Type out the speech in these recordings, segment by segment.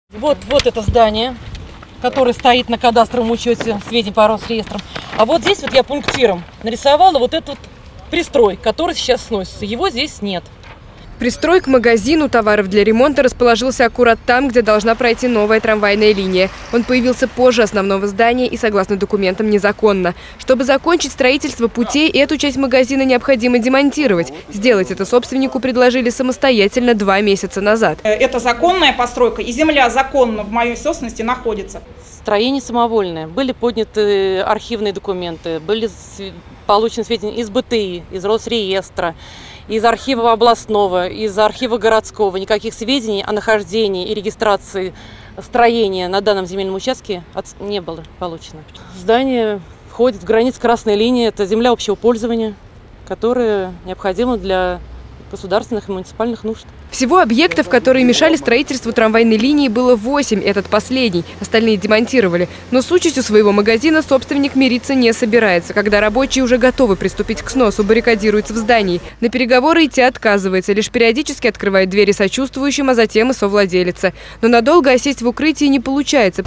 Вот это здание, которое стоит на кадастровом учете сведений по Росреестрам. А вот здесь вот я пунктиром нарисовала вот этот пристрой, который сейчас сносится. Его здесь нет. Пристрой к магазину товаров для ремонта расположился аккурат там, где должна пройти новая трамвайная линия. Он появился позже основного здания и, согласно документам, незаконно. Чтобы закончить строительство путей, эту часть магазина необходимо демонтировать. Сделать это собственнику предложили самостоятельно 2 месяца назад. Это законная постройка, и земля законно в моей собственности находится. Строение самовольное. Были подняты архивные документы, были получены сведения из БТИ, из Росреестра, из архива областного, из архива городского. Никаких сведений о нахождении и регистрации строения на данном земельном участке не было получено. Здание входит в границы красной линии. Это земля общего пользования, которая необходима для государственных и муниципальных нужд. Всего объектов, которые мешали строительству трамвайной линии, было 8. Этот последний. Остальные демонтировали. Но с участью своего магазина собственник мириться не собирается. Когда рабочие уже готовы приступить к сносу, баррикадируется в здании. На переговоры идти отказывается. Лишь периодически открывает двери сочувствующим, а затем и совладелица. Но надолго осесть в укрытии не получается.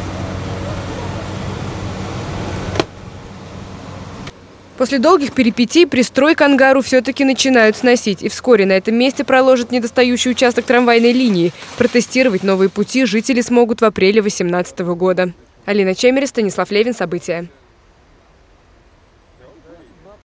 После долгих перипетий пристрой к ангару все-таки начинают сносить. И вскоре на этом месте проложат недостающий участок трамвайной линии. Протестировать новые пути жители смогут в апреле 2018 года. Алина Чемерис, Станислав Левин. События.